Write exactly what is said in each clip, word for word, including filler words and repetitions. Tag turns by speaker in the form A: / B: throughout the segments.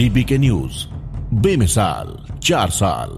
A: DB के news, बेमिसाल चार साल।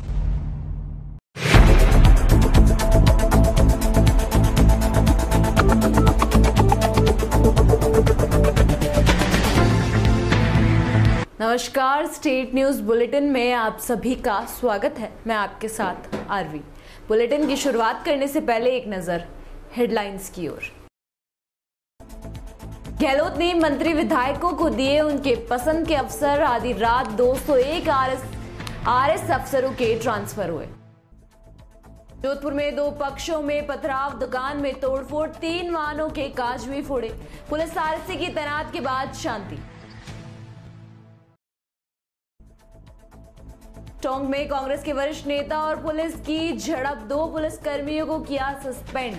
B: नमस्कार, स्टेट न्यूज बुलेटिन में आप सभी का स्वागत है। मैं आपके साथ आरवी। बुलेटिन की शुरुआत करने से पहले एक नजर हेडलाइंस की ओर। गहलोत ने मंत्री विधायकों को दिए उनके पसंद के अफसर। आधी रात दो सौ एक आरएस आरएस अफसरों के ट्रांसफर हुए। जोधपुर में दो पक्षों में पथराव, दुकान में तोड़फोड़, तीन वाहनों के कांच भी फोड़े। पुलिस आरएससी की तैनात के बाद शांति। टोंक में कांग्रेस के वरिष्ठ नेता और पुलिस की झड़प, दो पुलिस कर्मियों को किया सस्पेंड।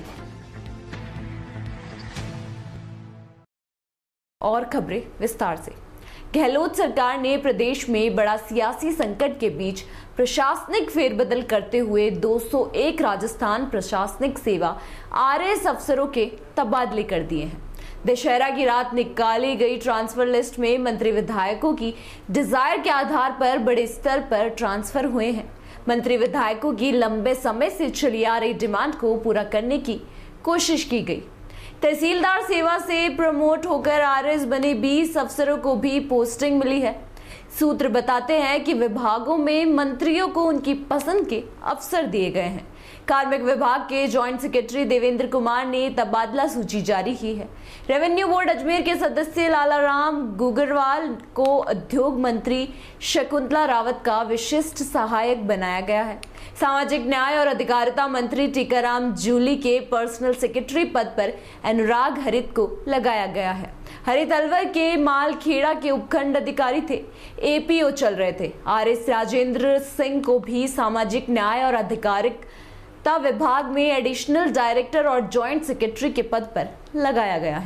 B: और खबरें विस्तार से। गहलोत सरकार ने प्रदेश में बड़ा सियासी संकट के बीच प्रशासनिक फेरबदल करते हुए दो सौ एक राजस्थान प्रशासनिक सेवा आरएस अफसरों के तबादले कर दिए हैं। दशहरा की रात निकाली गई ट्रांसफर लिस्ट में मंत्री विधायकों की डिजायर के आधार पर बड़े स्तर पर ट्रांसफर हुए हैं। मंत्री विधायकों की लंबे समय से चली आ रही डिमांड को पूरा करने की कोशिश की गई। तहसीलदार सेवा से प्रमोट होकर आरएस बने बीस अफसरों को भी पोस्टिंग मिली है। सूत्र बताते हैं कि विभागों में मंत्रियों को उनकी पसंद के अफसर दिए गए हैं। कार्मिक विभाग के जॉइंट सेक्रेटरी देवेंद्र कुमार ने तबादला सूची जारी की है। रेवेन्यू बोर्ड अजमेर के सदस्य लालाराम गुगरवाल को उद्योग मंत्री शकुंतला रावत का विशिष्ट सहायक बनाया गया है। सामाजिक न्याय और अधिकारिता मंत्री टीकाराम जूली के पर्सनल सेक्रेटरी पद पर अनुराग हरित को लगाया गया है। हरित अलवर के मालखेड़ा के उपखंड अधिकारी थे, एपीओ चल रहे थे। आरएस राजेंद्र सिंह को भी सामाजिक न्याय और अधिकारिता विभाग में एडिशनल डायरेक्टर और जॉइंट सेक्रेटरी के पद पर लगाया गया है।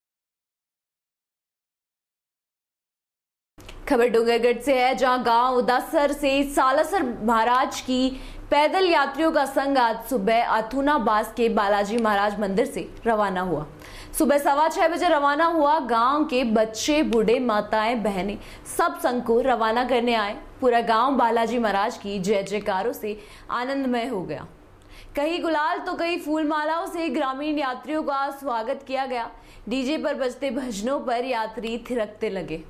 B: खबर डूंगरगढ़ से है, जहां गांव उदासर से सालासर महाराज की पैदल यात्रियों का संघ आज सुबह अथुनाबास के बालाजी महाराज मंदिर से रवाना हुआ। सुबह सवा छह बजे रवाना हुआ। गांव के बच्चे, बूढ़े, माताएं, बहनें सब संघ को रवाना करने आए। पूरा गांव बालाजी महाराज की जय जयकारों से आनंदमय हो गया। कहीं गुलाल तो कहीं फूल मालाओं से ग्रामीण यात्रियों का स्वागत किया गया। डीजे पर बजते भजनों पर यात्री थिरकते लगे।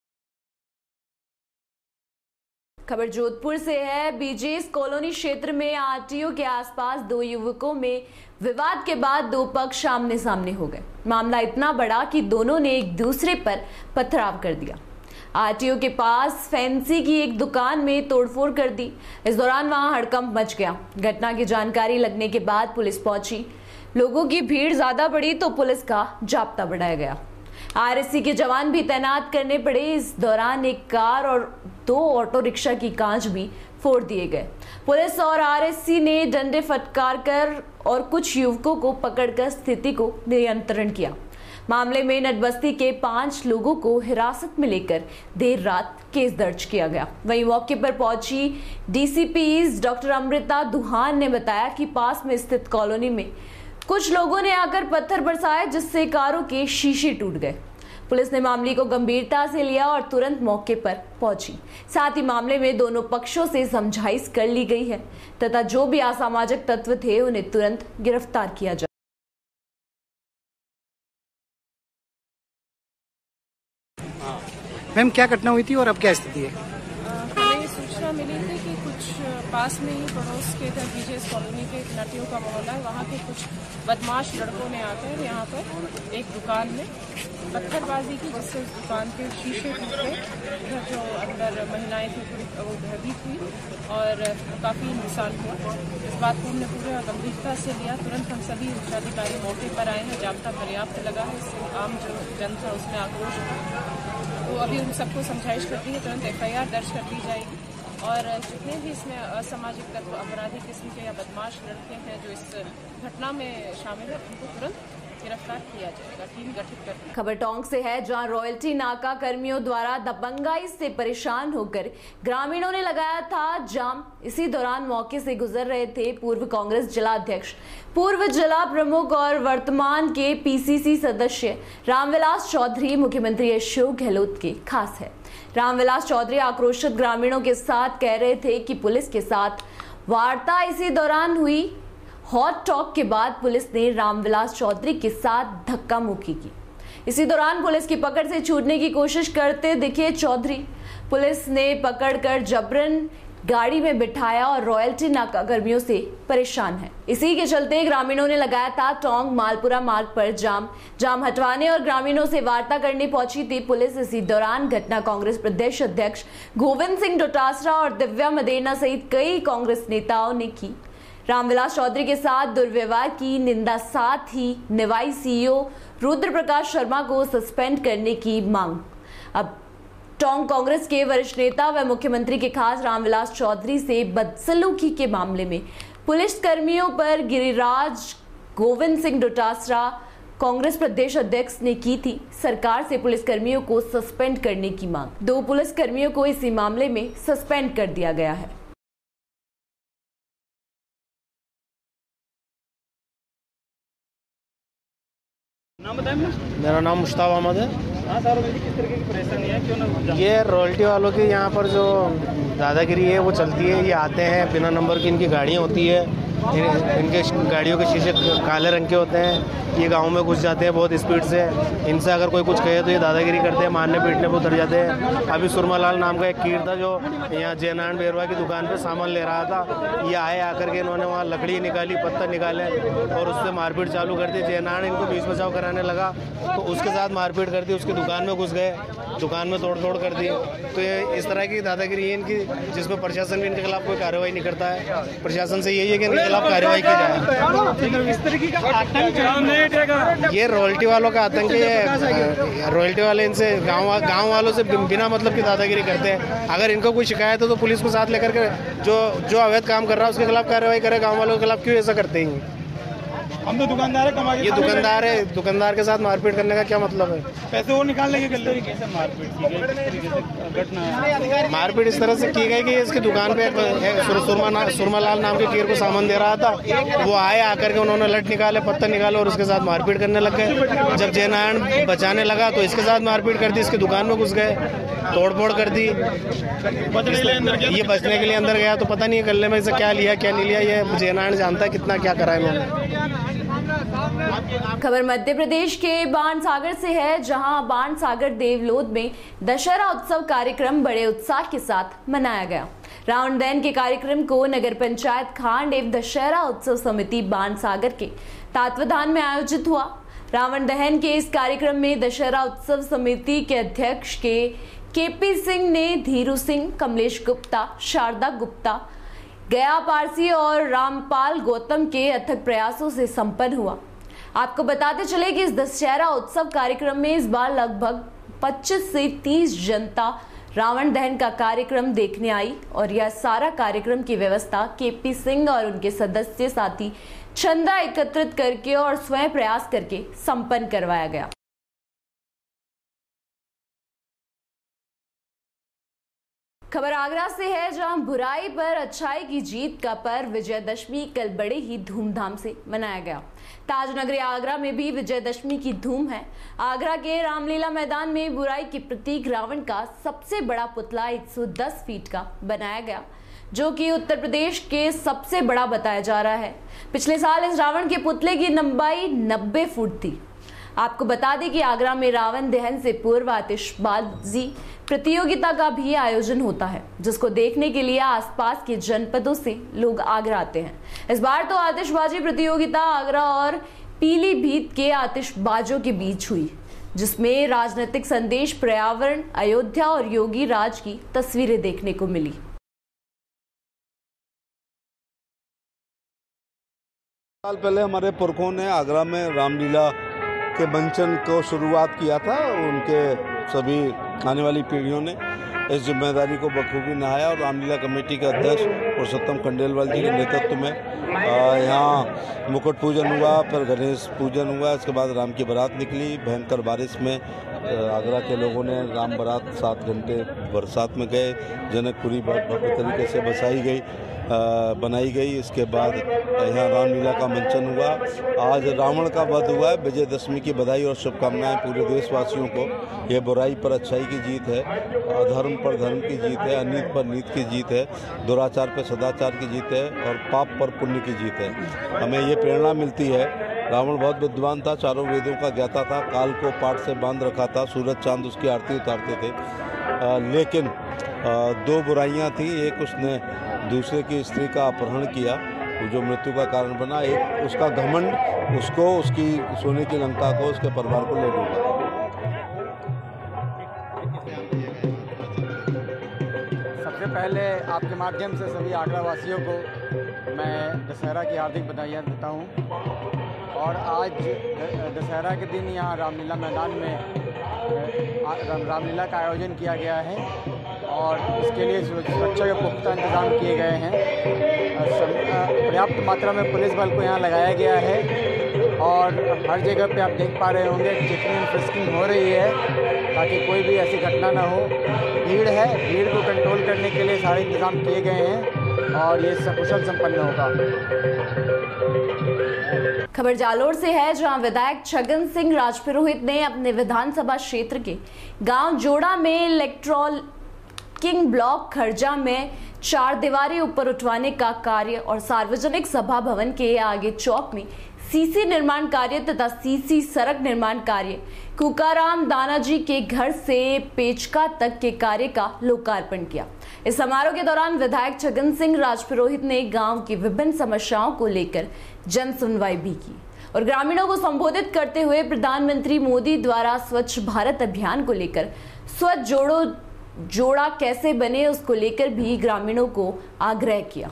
B: खबर जोधपुर से है। बीजेस कॉलोनी क्षेत्र में आरटीओ के आसपास दो युवकों में विवाद के बाद दो पक्ष आमने सामने हो गए। मामला इतना बड़ा कि दोनों ने एक दूसरे पर पथराव कर दिया। आरटीओ के पास फैंसी की एक दुकान में तोड़फोड़ कर दी। इस दौरान वहां हड़कंप मच गया। घटना की जानकारी लगने के बाद पुलिस पहुंची। लोगों की भीड़ ज्यादा बढ़ी तो पुलिस का जाब्ता बढ़ाया गया। आरएससी के जवान भी तैनात करने पड़े। इस दौरान एक कार और दो ऑटो रिक्शा की कांच भी फोड़ दिए गए। पुलिस और आरएससी ने डंडे फटकार कर और कुछ युवकों को पकड़कर स्थिति को नियंत्रण किया। मामले में नटबस्ती के पांच लोगों को हिरासत में लेकर देर रात केस दर्ज किया गया। वहीं मौके पर पहुंची डीसीपी डॉक्टर अमृता दुहान ने बताया कि पास में स्थित कॉलोनी में कुछ लोगों ने आकर पत्थर बरसाए, जिससे कारों के शीशे टूट गए। पुलिस ने मामले को गंभीरता से लिया और तुरंत मौके पर पहुंची। साथ ही मामले में दोनों पक्षों से समझाइश कर ली गई है तथा जो भी असामाजिक तत्व थे उन्हें तुरंत गिरफ्तार किया जाए।
C: मैम, क्या घटना हुई थी और अब क्या स्थिति है?
D: हमें सूचना मिली थी कि कुछ पास में ही पड़ोस के इधर बीजेस कॉलोनी के नटियों का मोहल्ला है, वहाँ के कुछ बदमाश लड़कों ने आकर यहाँ पर एक दुकान में पत्थरबाजी की, जिससे उस दुकान के शीशे टूट गए। इधर जो अंदर महिलाएं थी वो भयभीत हुई और काफ़ी नुकसान हुआ। इस बात को हमने पूरे गंभीरता से लिया। तुरंत हम सभी उच्चाधिकारी मौके पर आए हैं। जाब्ता पर्याप्त लगा है। इससे आम जो जनता उसमें आक्रोश, तो अभी उन सबको समझाइश कर दी है। तुरंत एफआईआर दर्ज कर दी जाएगी और जितने भी इसमें असामाजिक तत्व, अपराधी किस्म के या बदमाश लड़के हैं जो इस घटना में शामिल है, उनको तुरंत गिरफ्तार किया जाएगा। टीम गठित कर।
B: खबर टोंक से है, जहां रॉयल्टी नाका कर्मियों द्वारा दबंगाई से परेशान होकर ग्रामीणों ने लगाया था जाम। इसी दौरान मौके से गुजर रहे थे पूर्व कांग्रेस जिला अध्यक्ष, पूर्व जिला प्रमुख और वर्तमान के पीसीसी सदस्य रामविलास चौधरी। मुख्यमंत्री अशोक गहलोत के खास है। रामविलास चौधरी आक्रोशित ग्रामीणों के साथ कह रहे थे कि पुलिस के साथ वार्ता इसी दौरान हुई। हॉट टॉक के बाद पुलिस ने रामविलास चौधरी के साथ धक्का मुक्की की। इसी दौरान पुलिस की पकड़ से छूटने की कोशिश करते दिखे चौधरी। पुलिस ने पकड़कर जबरन गाड़ी में बिठाया और रॉयल्टी नाका कर्मियों से परेशान है। इसी के चलते ग्रामीणों ने लगाया था टोंक मालपुरा मार्ग पर जाम। जाम हटवाने और ग्रामीणों से वार्ता करने पहुंची थी पुलिस। इसी दौरान घटना कांग्रेस प्रदेश अध्यक्ष गोविंद सिंह डोटासरा और दिव्या मदेना सहित कई कांग्रेस नेताओं ने की रामविलास चौधरी के साथ दुर्व्यवहार की निंदा। साथ ही निवाई सीईओ रुद्र प्रकाश शर्मा को सस्पेंड करने की मांग। अब टोंक कांग्रेस के वरिष्ठ नेता व मुख्यमंत्री के खास रामविलास चौधरी से बदसलूकी के मामले में पुलिस कर्मियों पर गिरिराज गोविंद सिंह डोटासरा कांग्रेस प्रदेश अध्यक्ष ने की थी सरकार से पुलिस कर्मियों को सस्पेंड करने की मांग। दो पुलिस कर्मियों को इसी मामले में सस्पेंड कर दिया गया है।
E: नाम बताएं।
C: मेरा नाम मुश्ताक अहमद है।
E: हाँ सर, किस तरीके की परेशानी है, क्यों ना?
C: ये रॉयल्टी वालों की यहाँ पर जो दादागिरी है वो चलती है। ये आते हैं, बिना नंबर की इनकी गाड़ियाँ होती है, इनके गाड़ियों के शीशे काले रंग के होते हैं। ये गांव में घुस जाते हैं बहुत स्पीड से। इनसे अगर कोई कुछ कहे तो ये दादागिरी करते हैं, मारने पीटने पर उतर जाते हैं। अभी सुरमालाल नाम का एक कीर था जो यहाँ जयनारायण बेरवा की दुकान पे सामान ले रहा था। ये आए, आकर के इन्होंने वहाँ लकड़ी निकाली, पत्थर निकाले और उससे मारपीट चालू कर दी। जयनारायण इनको बीच बचाव कराने लगा तो उसके साथ मारपीट कर दी। उसकी दुकान में घुस गए, दुकान में तोड़ फोड़ कर दी। तो ये इस तरह की दादागिरी है इनकी, जिसमें प्रशासन भी इनके खिलाफ कोई कार्रवाई नहीं करता है। प्रशासन से यही है कि इनके खिलाफ कार्रवाई की जाए।
E: इस तरीके का आतंक
C: ये रॉयल्टी वालों का आतंक है। रॉयल्टी वाले इनसे गांव गांव वालों से बिना मतलब की दादागिरी करते हैं। अगर इनको कोई शिकायत है तो पुलिस को साथ लेकर के जो जो अवैध काम कर रहा है उसके खिलाफ कार्रवाई करे। गांव वालों के खिलाफ क्यों ऐसा करते हैं?
E: हम तो दुकानदार है, कमा के
C: ये दुकानदार है, दुकानदार के साथ मारपीट करने का क्या मतलब है?
E: पैसे वो निकालने के गलती कैसे मारपीट की गई घटना?
C: मारपीट इस तरह से की गई कि इसकी दुकान पे सुरमा सुरमालाल नाम के कीर को सामान दे रहा था। वो आए, आकर के उन्होंने लट निकाले, पत्थर निकाले और उसके साथ मारपीट करने लग गए। जब जयनारायण बचाने लगा तो इसके साथ मारपीट कर दी। इसकी दुकान में घुस गए, तोड़फोड़ कर दी। ये बचने के लिए अंदर गया तो पता नहीं गले में से क्या लिया क्या नहीं लिया। ये जयनारायण जानता है कितना क्या करा इन्होंने।
B: खबर मध्य प्रदेश के बाणसागर से है, जहां बाणसागर देवलोध में दशहरा उत्सव कार्यक्रम बड़े उत्साह के साथ मनाया गया। रावण दहन के कार्यक्रम को नगर पंचायत खांड एवं दशहरा उत्सव समिति बाणसागर के तत्वावधान में आयोजित हुआ। रावण दहन के इस कार्यक्रम में दशहरा उत्सव समिति के अध्यक्ष के केपी सिंह ने धीरू सिंह, कमलेश गुप्ता, शारदा गुप्ता, गया पारसी और रामपाल गौतम के अथक प्रयासों से संपन्न हुआ। आपको बताते चले कि इस दशहरा उत्सव कार्यक्रम में इस बार लगभग पच्चीस से तीस जनता रावण दहन का कार्यक्रम देखने आई और यह सारा कार्यक्रम की व्यवस्था केपी सिंह और उनके सदस्य साथी चंदा एकत्रित करके और स्वयं प्रयास करके संपन्न करवाया गया। खबर आगरा से है, जहां बुराई पर अच्छाई की जीत का पर्व विजयदशमी कल बड़े ही धूमधाम से मनाया गया। ताजनगरी आगरा में भी विजयदशमी की धूम है। आगरा के रामलीला मैदान में बुराई के प्रतीक रावण का सबसे बड़ा पुतला एक सौ दस फीट का बनाया गया, जो कि उत्तर प्रदेश के सबसे बड़ा बताया जा रहा है। पिछले साल इस रावण के पुतले की लंबाई नब्बे फुट थी। आपको बता दें कि आगरा में रावण दहन से पूर्व आतिशबाजी प्रतियोगिता का भी आयोजन होता है, जिसको देखने के लिए आसपास के जनपदों से लोग आगरा आते हैं। इस बार तो आतिशबाजी प्रतियोगिता आगरा और पीलीभीत के आतिशबाजों के बीच हुई, जिसमें राजनीतिक संदेश, पर्यावरण, अयोध्या और योगी राज की तस्वीरें देखने को मिली।
F: साल पहले हमारे पुरखों ने आगरा में रामलीला के मंचन को शुरुआत किया था। उनके सभी आने वाली पीढ़ियों ने इस जिम्मेदारी को बखूबी निभाया और रामलीला कमेटी के अध्यक्ष पुरुषोत्तम खंडेलवाल जी के नेतृत्व में यहाँ मुकुट पूजन हुआ, फिर गणेश पूजन हुआ। इसके बाद राम की बारात निकली। भयंकर बारिश में आगरा के लोगों ने राम बारात सात घंटे बरसात में गए। जनकपुरी बहुत भव्य तरीके से बसाई गई बनाई गई। इसके बाद यहाँ रामलीला का मंचन हुआ। आज रावण का वध हुआ है। विजयदशमी की बधाई और शुभकामनाएं पूरे देशवासियों को। ये बुराई पर अच्छाई की जीत है, अधर्म पर धर्म की जीत है, अनीत पर नीत की जीत है, दुराचार पर सदाचार की जीत है और पाप पर पुण्य की जीत है। हमें ये प्रेरणा मिलती है। रावण बहुत विद्वान था, चारों वेदों का ज्ञाता था, काल को पाठ से बांध रखा था, सूरज चांद उसकी आरती उतारते थे। आ, लेकिन आ, दो बुराइयां थी। एक, उसने दूसरे की स्त्री का अपहरण किया जो मृत्यु का कारण बना। एक, उसका घमंड उसको, उसकी सोने की लंका को, उसके परिवार को ले डूबा।
G: सबसे पहले आपके माध्यम से सभी आगरा वासियों को मैं दशहरा की हार्दिक बधाइयाँ देता हूँ। और आज दशहरा के दिन यहाँ रामलीला मैदान में रामलीला का आयोजन किया गया है और इसके लिए सुरक्षा के पुख्ता इंतजाम किए गए हैं। पर्याप्त मात्रा में पुलिस बल को यहाँ लगाया गया है और हर जगह पे आप देख पा रहे होंगे चेकिंग एंड फ्रिस्किंग हो रही है ताकि कोई भी ऐसी घटना ना हो। भीड़ है, भीड़ को कंट्रोल करने के लिए सारे इंतजाम किए गए हैं और ये सकुशल संपन्न होगा।
B: खबर जालोर से है, जहां विधायक छगन सिंह राजपुरोहित ने अपने विधानसभा क्षेत्र के गांव जोड़ा में इलेक्ट्रॉल किंग ब्लॉक खर्जा में चार दीवारी ऊपर उठवाने का कार्य और सार्वजनिक सभा भवन के आगे चौक में सीसी निर्माण कार्य तथा सीसी सड़क निर्माण कार्य, कुकाराम दानाजी के घर से पेचका तक के कार्य का लोकार्पण किया। इस समारोह के दौरान विधायक छगन सिंह राजपुरोहित ने गांव की विभिन्न समस्याओं को लेकर जन सुनवाई भी की और ग्रामीणों को संबोधित करते हुए प्रधानमंत्री मोदी द्वारा स्वच्छ भारत अभियान को लेकर स्वच्छ जोड़ो जोड़ा कैसे बने उसको लेकर भी ग्रामीणों को आग्रह किया।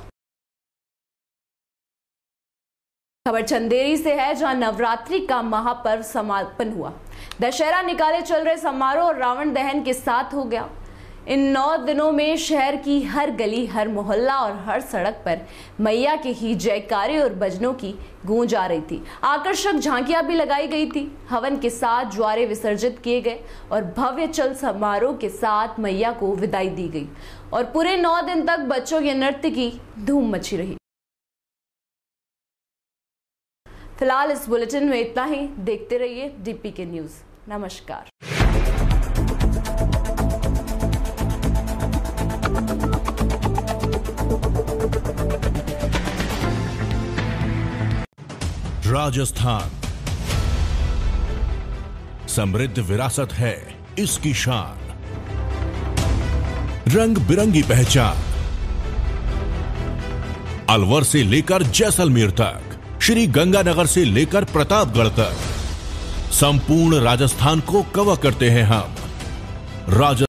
B: खबर चंदेरी से है, जहां नवरात्रि का महापर्व समापन हुआ। दशहरा निकाले चल रहे समारोह और रावण दहन के साथ हो गया। इन नौ दिनों में शहर की हर गली, हर मोहल्ला और हर सड़क पर मैया के ही जयकारे और भजनों की गूंज आ रही थी। आकर्षक झांकियां भी लगाई गई थी। हवन के साथ ज्वारे विसर्जित किए गए और भव्य चल समारोह के साथ मैया को विदाई दी गई और पूरे नौ दिन तक बच्चों के नृत्य की धूम मची रही। फिलहाल इस बुलेटिन में इतना ही। देखते रहिए डीपी के न्यूज। नमस्कार।
A: राजस्थान समृद्ध विरासत है इसकी शान, रंग बिरंगी पहचान। अलवर से लेकर जैसलमेर तक, श्री गंगानगर से लेकर प्रतापगढ़ तक, संपूर्ण राजस्थान को कवर करते हैं हम। राजस्थान